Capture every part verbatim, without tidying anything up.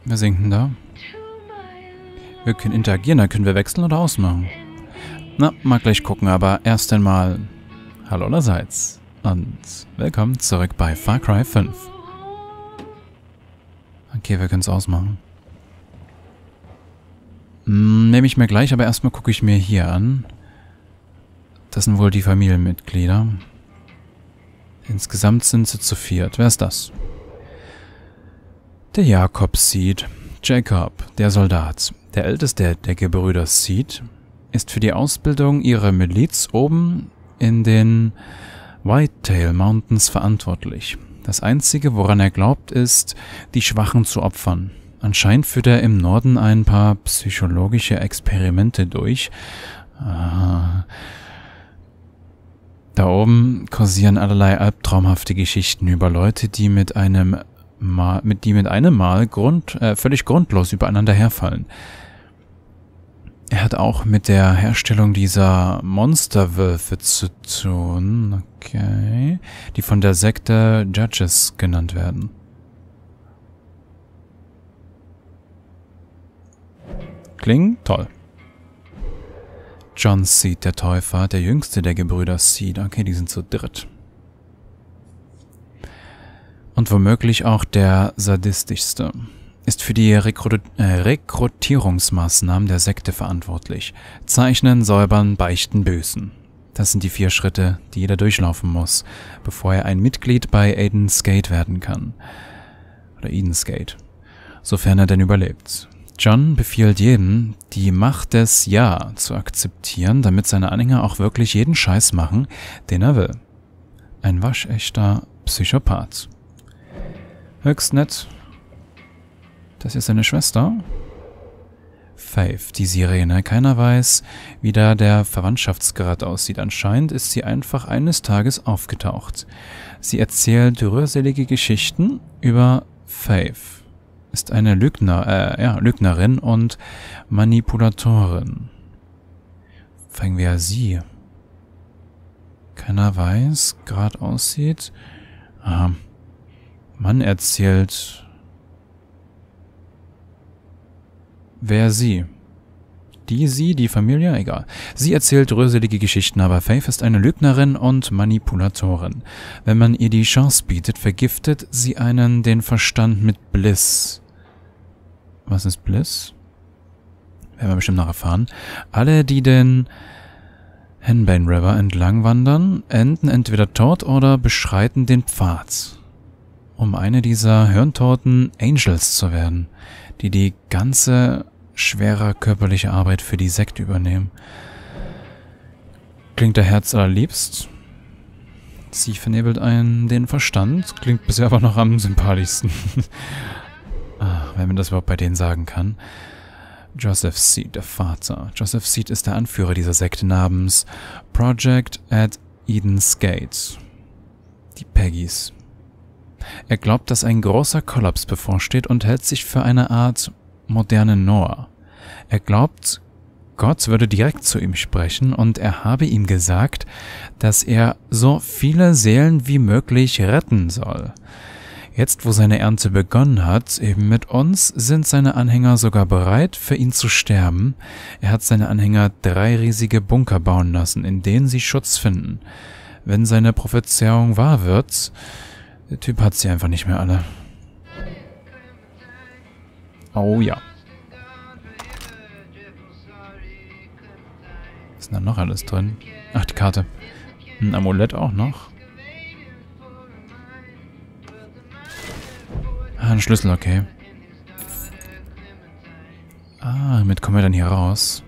Wir sinken da. Wir können interagieren, dann können wir wechseln oder ausmachen. Na, mal gleich gucken, aber erst einmal hallo allerseits und willkommen zurück bei Far Cry fünf. Okay, wir können es ausmachen. Hm, nehme ich mir gleich, aber erstmal gucke ich mir hier an. Das sind wohl die Familienmitglieder. Insgesamt sind sie zu viert. Wer ist das? Der Jakob Seed. Jacob, der Soldat. Der älteste der Gebrüder Seed ist für die Ausbildung ihrer Miliz oben in den Whitetail Mountains verantwortlich. Das Einzige, woran er glaubt, ist, die Schwachen zu opfern. Anscheinend führt er im Norden ein paar psychologische Experimente durch. Ah. Da oben kursieren allerlei albtraumhafte Geschichten über Leute, die mit einem Mal, mit, die mit einem Mal Grund, äh, völlig grundlos übereinander herfallen. Er hat auch mit der Herstellung dieser Monsterwölfe zu tun, okay, die von der Sekte Judges genannt werden. Klingt toll. John Seed, der Täufer, der jüngste der Gebrüder Seed. Okay, die sind zu dritt. Und womöglich auch der sadistischste. Ist für die Rekru- äh, Rekrutierungsmaßnahmen der Sekte verantwortlich. Zeichnen, säubern, beichten, büßen. Das sind die vier Schritte, die jeder durchlaufen muss, bevor er ein Mitglied bei Eden's Gate werden kann. Oder Eden's Gate. Sofern er denn überlebt. John befiehlt jedem, die Macht des Ja zu akzeptieren, damit seine Anhänger auch wirklich jeden Scheiß machen, den er will. Ein waschechter Psychopath. Höchst nett. Das ist seine Schwester. Faith, die Sirene. Keiner weiß, wie da der Verwandtschaftsgrad aussieht. Anscheinend ist sie einfach eines Tages aufgetaucht. Sie erzählt rührselige Geschichten über Faith. Ist eine Lügner, äh, ja, Lügnerin und Manipulatorin. Fangen wir sie. Keiner weiß, gerade aussieht. Aha. Mann erzählt... Wer sie? Die, sie, die Familie? Egal. Sie erzählt rührselige Geschichten, aber Faith ist eine Lügnerin und Manipulatorin. Wenn man ihr die Chance bietet, vergiftet sie einen den Verstand mit Bliss. Was ist Bliss? Werden wir bestimmt noch erfahren. Alle, die den Henbane River entlang wandern, enden entweder tot oder beschreiten den Pfad, um eine dieser hirntoten Angels zu werden, die die ganze schwere körperliche Arbeit für die Sekte übernehmen. Klingt der Herz allerliebst. Sie vernebelt einen den Verstand. Klingt bisher aber noch am sympathischsten. ah, wenn man das überhaupt bei denen sagen kann. Joseph Seed, der Vater. Joseph Seed ist der Anführer dieser Sekte namens Project at Eden's Gate. Die Peggys. Er glaubt, dass ein großer Kollaps bevorsteht und hält sich für eine Art modernen Noah. Er glaubt, Gott würde direkt zu ihm sprechen und er habe ihm gesagt, dass er so viele Seelen wie möglich retten soll. Jetzt, wo seine Ernte begonnen hat, eben mit uns, sind seine Anhänger sogar bereit, für ihn zu sterben. Er hat seine Anhänger drei riesige Bunker bauen lassen, in denen sie Schutz finden. Wenn seine Prophezeiung wahr wird... Der Typ hat sie einfach nicht mehr alle. Oh ja. Was ist denn da noch alles drin? Ach, die Karte. Ein Amulett auch noch. Ah, ein Schlüssel, okay. Ah, damit kommen wir dann hier raus.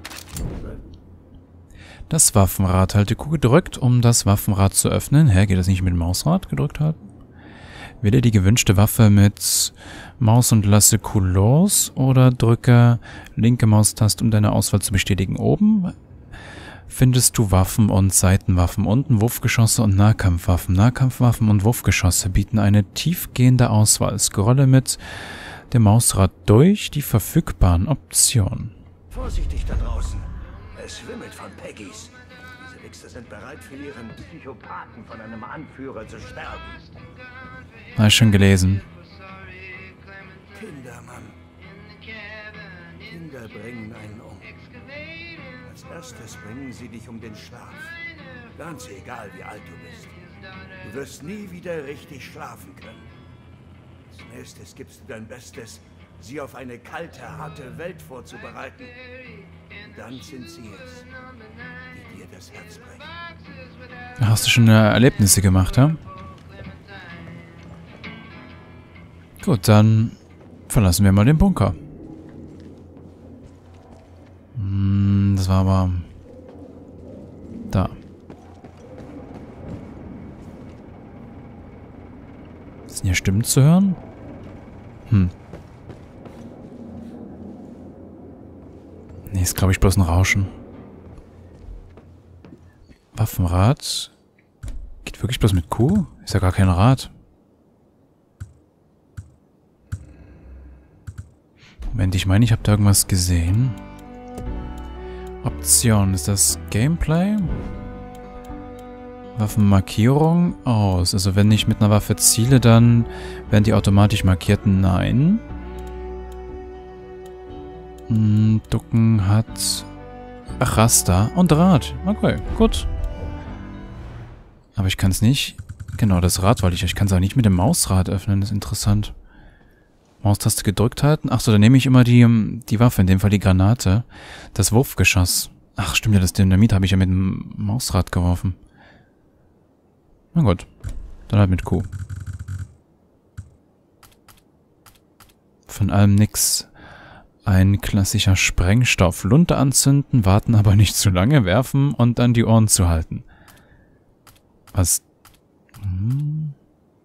Das Waffenrad. Halte Q gedrückt, um das Waffenrad zu öffnen. Hä, geht das nicht mit dem Mausrad gedrückt halten? Wähle die gewünschte Waffe mit Maus und lasse Q los oder drücke linke Maustaste, um deine Auswahl zu bestätigen. Oben findest du Waffen und Seitenwaffen, unten Wurfgeschosse und Nahkampfwaffen. Nahkampfwaffen und Wurfgeschosse bieten eine tiefgehende Auswahl. Scrolle mit dem Mausrad durch die verfügbaren Optionen. Vorsichtig da draußen. Es wimmelt von Peggys. Diese Wichser sind bereit, für ihren Psychopathen von einem Anführer zu sterben. Habe ich schon gelesen. Kinder, Mann. Kinder bringen einen um. Als erstes bringen sie dich um den Schlaf. Ganz egal, wie alt du bist. Du wirst nie wieder richtig schlafen können. Als nächstes gibst du dein Bestes, sie auf eine kalte, harte Welt vorzubereiten. Und dann sind sie es, die dir das Herz brechen. Hast du schon Erlebnisse gemacht, ja? Gut, dann verlassen wir mal den Bunker. Hm, das war aber... Da. Sind hier Stimmen zu hören? Hm. Nee, ist glaube ich bloß ein Rauschen. Waffenrad. Geht wirklich bloß mit Q? Ist ja gar kein Rad. Moment, ich meine, ich habe da irgendwas gesehen. Option, ist das Gameplay? Waffenmarkierung aus. Also wenn ich mit einer Waffe ziele, dann werden die automatisch markiert. Nein. Hm, Ducken hat... Ach, Raster und Rad. Okay, gut. Aber ich kann es nicht... Genau, das Rad wollte ich. Ich kann es auch nicht mit dem Mausrad öffnen. Das ist interessant. Maustaste gedrückt halten. Achso, dann nehme ich immer die, die Waffe, in dem Fall die Granate. Das Wurfgeschoss. Ach, stimmt ja, das Dynamit habe ich ja mit dem Mausrad geworfen. Na gut. Dann halt mit Q. Von allem nix. Ein klassischer Sprengstoff. Lunte anzünden, warten aber nicht zu lange, werfen und an die Ohren zu halten. Was... Hm.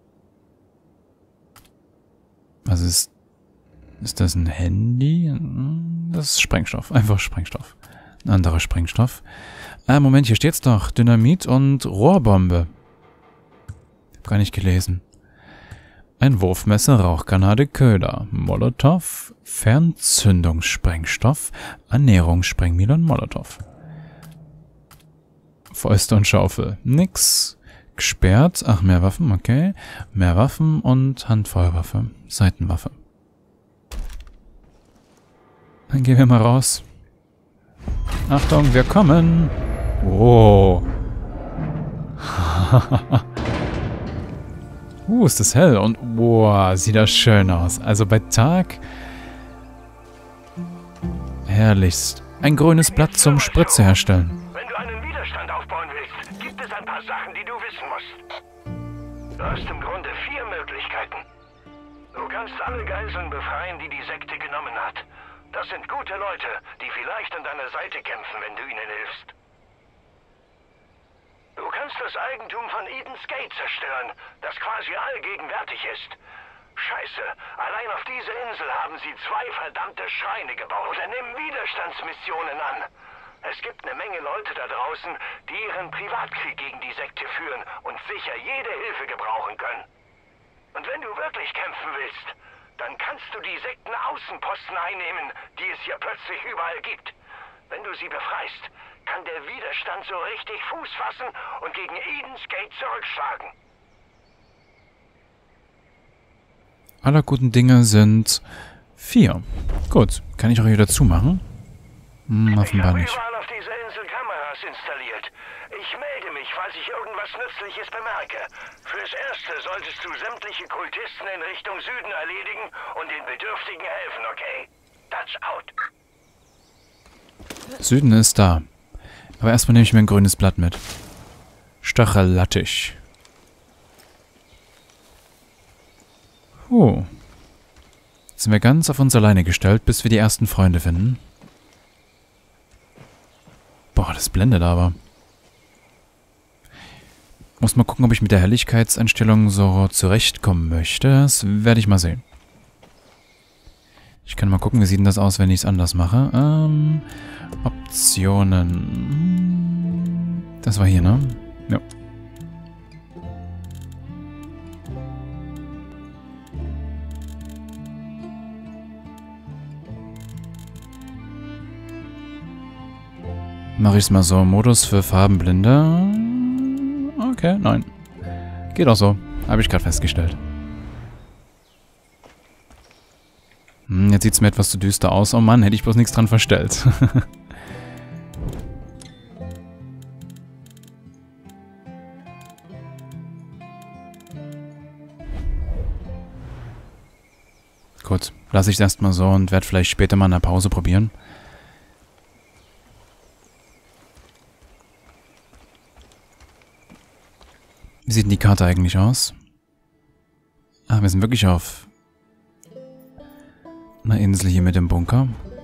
Was ist... Ist das ein Handy? Das ist Sprengstoff. Einfach Sprengstoff. Ein anderer Sprengstoff. Ah, Moment, hier steht's doch. Dynamit und Rohrbombe. Hab gar nicht gelesen. Ein Wurfmesser, Rauchgranate, Köder, Molotow, Fernzündungssprengstoff, Annäherungssprengmine und Molotow. Fäuste und Schaufel. Nix. Gesperrt. Ach, mehr Waffen, okay. Mehr Waffen und Handfeuerwaffe. Seitenwaffe. Dann gehen wir mal raus. Achtung, wir kommen. Oh. uh, ist das hell. Und boah, sieht das schön aus. Also bei Tag... Herrlichst. Ein grünes Blatt zum Spritze herstellen. Wenn du einen Widerstand aufbauen willst, gibt es ein paar Sachen, die du wissen musst. Du hast im Grunde vier Möglichkeiten. Du kannst alle Geiseln befreien, die die Sekte genommen hat. Das sind gute Leute, die vielleicht an deiner Seite kämpfen, wenn du ihnen hilfst. Du kannst das Eigentum von Eden's Gate zerstören, das quasi allgegenwärtig ist. Scheiße, allein auf dieser Insel haben sie zwei verdammte Schreine gebaut. Oder nimm Widerstandsmissionen an. Es gibt eine Menge Leute da draußen, die ihren Privatkrieg gegen die Sekte führen und sicher jede Hilfe gebrauchen können. Und wenn du wirklich kämpfen willst, dann kannst du die Sektenaußenposten einnehmen, die es hier plötzlich überall gibt. Wenn du sie befreist, kann der Widerstand so richtig Fuß fassen und gegen Eden's Gate zurückschlagen. Aller guten Dinge sind vier. Gut, kann ich auch hier dazu machen? Hm, offenbar nicht. Ich habe überall auf dieser Insel Kameras installiert. Ich melde mich, falls ich irgendwas Nützliches bemerke. Fürs Erste solltest du sämtliche Kultisten in Richtung Süden erledigen und den Bedürftigen helfen, okay? That's out. Süden ist da. Aber erstmal nehme ich mir ein grünes Blatt mit. Stachellattisch. Oh. Jetzt sind wir ganz auf uns alleine gestellt, bis wir die ersten Freunde finden. Boah, das blendet aber. Muss mal gucken, ob ich mit der Helligkeitseinstellung so zurechtkommen möchte. Das werde ich mal sehen. Ich kann mal gucken, wie sieht denn das aus, wenn ich es anders mache. Ähm, Optionen. Das war hier, ne? Ja. Mache ich es mal so. Modus für Farbenblinde. Okay, nein. Geht auch so. Habe ich gerade festgestellt. Hm, jetzt sieht es mir etwas zu düster aus. Oh Mann, hätte ich bloß nichts dran verstellt. Gut, lasse ich es erstmal so und werde vielleicht später mal in der Pause probieren. Wie sieht denn die Karte eigentlich aus? Ah, wir sind wirklich auf einer Insel hier mit dem Bunker.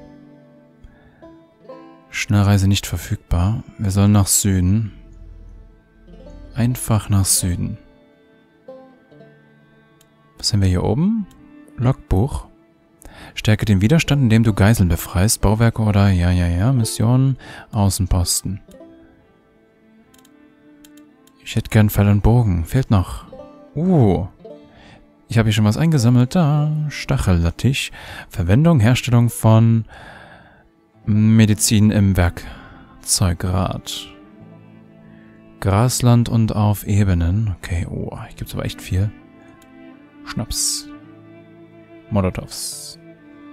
Schnellreise nicht verfügbar. Wir sollen nach Süden. Einfach nach Süden. Was haben wir hier oben? Logbuch. Stärke den Widerstand, indem du Geiseln befreist. Bauwerke oder ja, ja, ja. Missionen. Außenposten. Ich hätte gern Pfeil und Bogen. Fehlt noch. Uh. Ich habe hier schon was eingesammelt. Da. Stachellattich. Verwendung, Herstellung von Medizin im Werkzeugrad. Grasland und auf Ebenen. Okay, oh. Hier gibt es aber echt viel. Schnaps. Molotovs.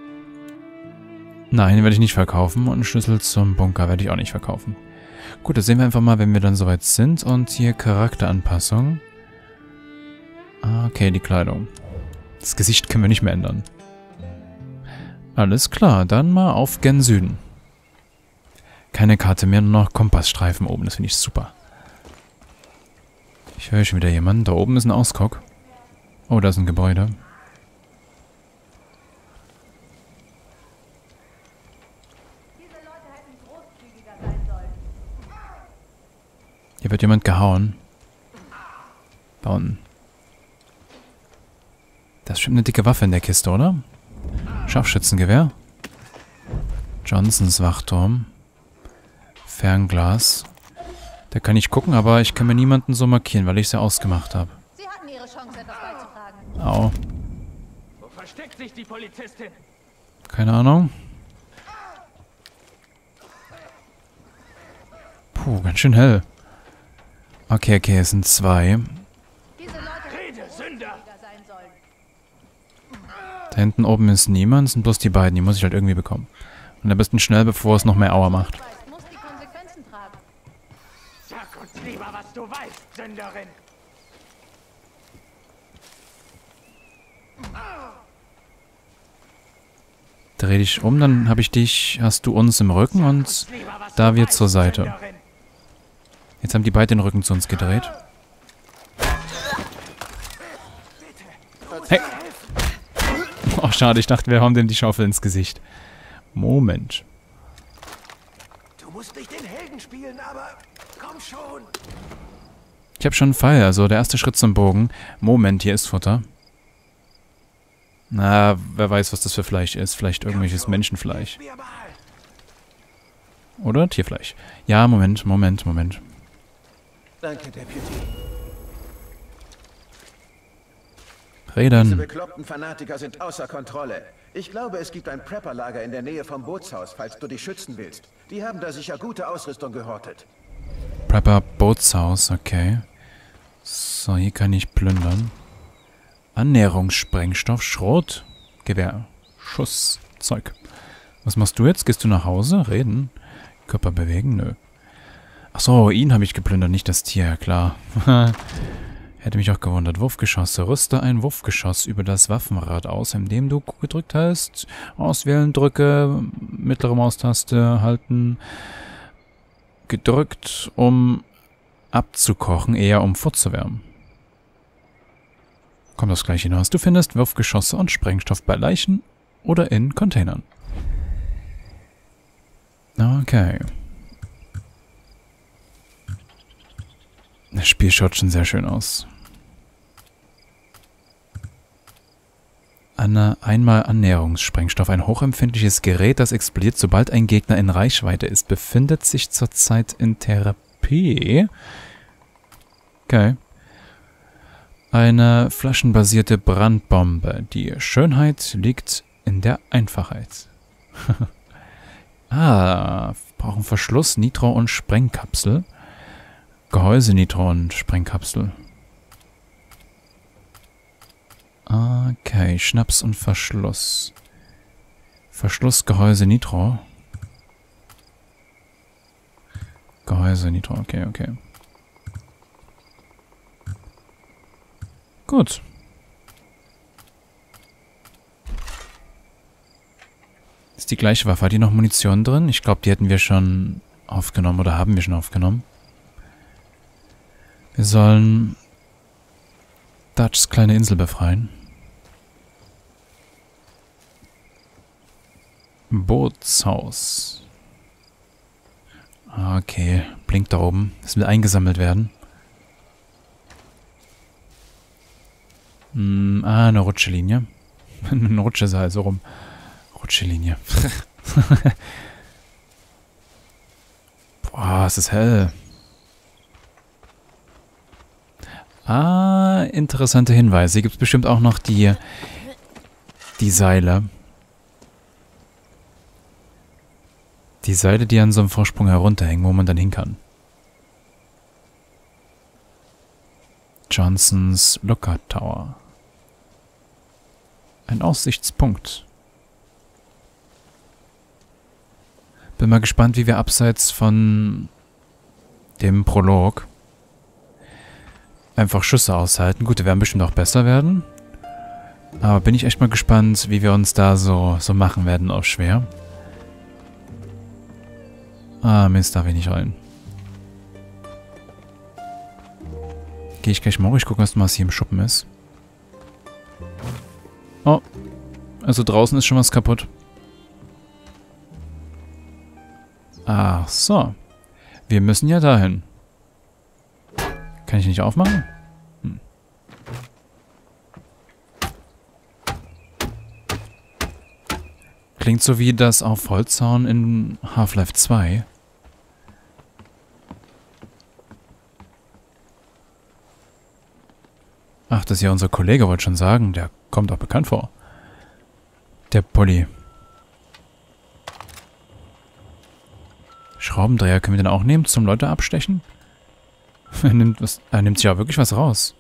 Nein, den werde ich nicht verkaufen. Und einen Schlüssel zum Bunker werde ich auch nicht verkaufen. Gut, das sehen wir einfach mal, wenn wir dann soweit sind. Und hier Charakteranpassung. Ah, okay, die Kleidung. Das Gesicht können wir nicht mehr ändern. Alles klar, dann mal auf gen Süden. Keine Karte mehr, nur noch Kompassstreifen oben. Das finde ich super. Ich höre schon wieder jemanden. Da oben ist ein Ausguck. Oh, da ist ein Gebäude. Hier wird jemand gehauen. Da unten. Da ist schon eine dicke Waffe in der Kiste, oder? Scharfschützengewehr. Johnsons Wachturm. Fernglas. Da kann ich gucken, aber ich kann mir niemanden so markieren, weil ich es ja ausgemacht habe. Sie hatten ihre Chance, etwas beizutragen. Au. Wo versteckt sich die Polizistin? Keine Ahnung. Puh, ganz schön hell. Okay, okay, es sind zwei. Diese Leute Rede, Sünder! sein sollen. Da hinten oben ist niemand, es sind bloß die beiden. Die muss ich halt irgendwie bekommen. Und am besten schnell, bevor es noch mehr Aua macht. Weißt, muss die Konsequenzen tragen. Sag uns lieber, was du weißt, Sünderin! Dreh dich um, dann habe ich dich, hast du uns im Rücken und da wir zur Seite. Jetzt haben die beide den Rücken zu uns gedreht. Hey! Oh, schade, ich dachte, wir hauen dem die Schaufel ins Gesicht. Moment. Du musst nicht den Helden spielen, aber komm schon. Ich habe schon einen Pfeil, also der erste Schritt zum Bogen. Moment, hier ist Futter. Na, wer weiß, was das für Fleisch ist. Vielleicht irgendwelches Menschenfleisch. Oder Tierfleisch. Ja, Moment, Moment, Moment. Danke, Deputy. Diese Rädern. bekloppten Fanatiker sind außer Kontrolle. Ich glaube, es gibt ein Prepper-Lager in der Nähe vom Bootshaus, falls du dich schützen willst. Die haben da sicher gute Ausrüstung gehortet. Prepper Bootshaus, okay. So, hier kann ich plündern. Annäherungssprengstoff, Schrot, Gewehr, Schuss, Zeug. Was machst du jetzt? Gehst du nach Hause? Reden? Körper bewegen? Nö. Achso, ihn habe ich geplündert, nicht das Tier, ja klar. Hätte mich auch gewundert. Wurfgeschosse. Rüste ein Wurfgeschoss über das Waffenrad aus, indem du gedrückt hast. Auswählen, drücke, mittlere Maustaste halten. Gedrückt, um abzukochen, eher um vorzuwärmen. Kommt das gleich hinaus. Du findest Wurfgeschosse und Sprengstoff bei Leichen oder in Containern. Okay. Das Spiel schaut schon sehr schön aus. Eine einmal Annäherungssprengstoff. Ein hochempfindliches Gerät, das explodiert, sobald ein Gegner in Reichweite ist. Befindet sich zurzeit in Therapie. Okay. Eine flaschenbasierte Brandbombe. Die Schönheit liegt in der Einfachheit. Ah, brauchen Verschluss, Nitro und Sprengkapsel. Gehäuse, Nitro und Sprengkapsel. Okay, Schnaps und Verschluss. Verschlussgehäuse Nitro. Gehäuse Nitro, okay, okay. Gut. Ist die gleiche Waffe. Hat die noch Munition drin? Ich glaube, die hätten wir schon aufgenommen oder haben wir schon aufgenommen. Wir sollen Dutchs kleine Insel befreien. Bootshaus. Okay, blinkt da oben. Es will eingesammelt werden. Hm, ah, eine Rutschelinie. Eine Rutscheseil, so rum. Rutschelinie. Boah, es ist hell. Ah, interessante Hinweise. Hier gibt es bestimmt auch noch die, die Seile. Die Seile, die an so einem Vorsprung herunterhängen, wo man dann hin kann. Johnsons Lookout Tower. Ein Aussichtspunkt. Bin mal gespannt, wie wir abseits von dem Prolog einfach Schüsse aushalten. Gut, die werden bestimmt auch besser werden. Aber bin ich echt mal gespannt, wie wir uns da so, so machen werden auf schwer. Ah, Mist, darf ich nicht rein. Gehe ich gleich mal hoch. Ich gucke erst mal, was hier im Schuppen ist. Oh. Also draußen ist schon was kaputt. Ach so. Wir müssen ja dahin. Kann ich nicht aufmachen? Hm. Klingt so wie das auf Holzzaun in Half-Life zwei. Ach, das ist ja unser Kollege, wollte schon sagen. Der kommt auch bekannt vor. Der Polly. Schraubendreher können wir den auch nehmen zum Leute abstechen? Er nimmt, was, er nimmt sich ja wirklich was raus.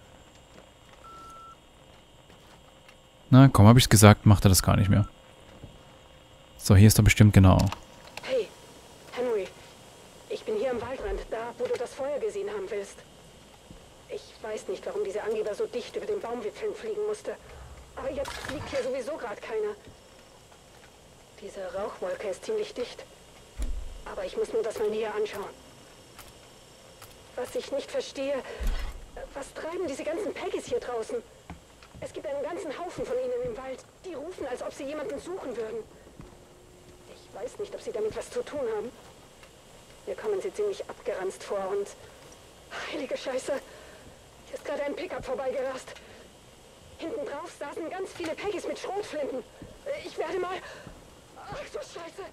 Na komm, habe ich's gesagt, macht er das gar nicht mehr. So, hier ist er bestimmt genau. Hey, Henry. Ich bin hier am Waldrand, da, wo du das Feuer gesehen haben willst. Ich weiß nicht, warum dieser Angeber so dicht über den Baumwipfeln fliegen musste. Aber jetzt fliegt hier sowieso gerade keiner. Diese Rauchwolke ist ziemlich dicht. Aber ich muss mir das mal näher anschauen. Was ich nicht verstehe, was treiben diese ganzen Peggies hier draußen? Es gibt einen ganzen Haufen von ihnen im Wald. Die rufen, als ob sie jemanden suchen würden. Ich weiß nicht, ob sie damit was zu tun haben. Mir kommen sie ziemlich abgeranzt vor und... Heilige Scheiße! Hier ist gerade ein Pickup vorbeigerast. Hinten drauf saßen ganz viele Peggies mit Schrotflinten. Ich werde mal... Ach so Scheiße!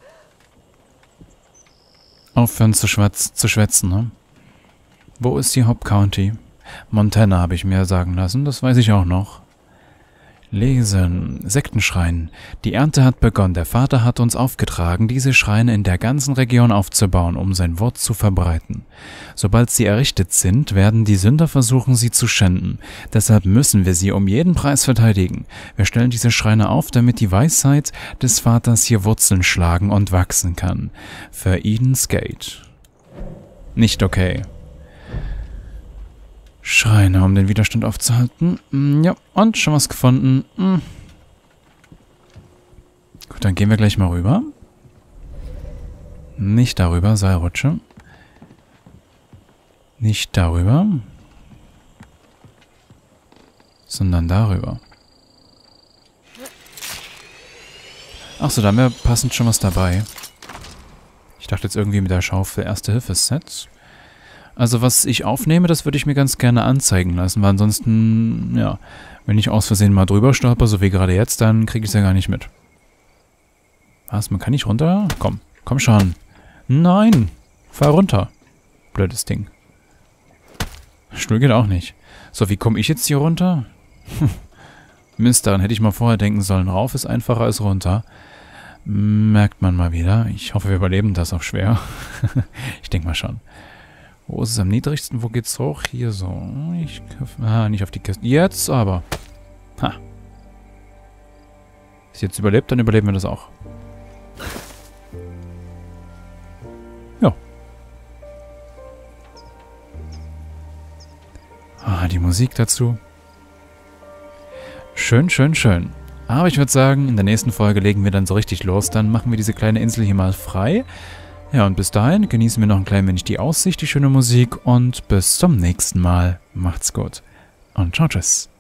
Aufhören zu, schwätz zu schwätzen, ne? Wo ist die Hope County? Montana habe ich mir sagen lassen, das weiß ich auch noch. Lesen. Sektenschrein. Die Ernte hat begonnen. Der Vater hat uns aufgetragen, diese Schreine in der ganzen Region aufzubauen, um sein Wort zu verbreiten. Sobald sie errichtet sind, werden die Sünder versuchen, sie zu schänden. Deshalb müssen wir sie um jeden Preis verteidigen. Wir stellen diese Schreine auf, damit die Weisheit des Vaters hier Wurzeln schlagen und wachsen kann. Für Eden's Gate. Nicht okay. Schreine, um den Widerstand aufzuhalten. Mm, ja, und schon was gefunden. Mm. Gut, dann gehen wir gleich mal rüber. Nicht darüber, Seilrutsche. Nicht darüber. Sondern darüber. Achso, da haben wir passend schon was dabei. Ich dachte jetzt irgendwie mit der Schaufel Erste-Hilfe-Set. Also was ich aufnehme, das würde ich mir ganz gerne anzeigen lassen, weil ansonsten, ja, wenn ich aus Versehen mal drüber stolper, so wie gerade jetzt, dann kriege ich es ja gar nicht mit. Was, man kann nicht runter? Komm, komm schon. Nein, fahr runter. Blödes Ding. Stuhl geht auch nicht. So, wie komme ich jetzt hier runter? Mist, daran hätte ich mal vorher denken sollen. Rauf ist einfacher als runter. Merkt man mal wieder. Ich hoffe, wir überleben das auch schwer. Ich denke mal schon. Wo ist es am niedrigsten? Wo geht's hoch? Hier so. Ich... Ah, nicht auf die Kiste. Jetzt aber. Ha. sie jetzt überlebt, dann überleben wir das auch. Ja. Ah, die Musik dazu. Schön, schön, schön. Aber ich würde sagen, in der nächsten Folge legen wir dann so richtig los. Dann machen wir diese kleine Insel hier mal frei. Ja, und bis dahin genießen wir noch ein klein wenig die Aussicht, die schöne Musik. Und bis zum nächsten Mal. Macht's gut. Und ciao, tschüss.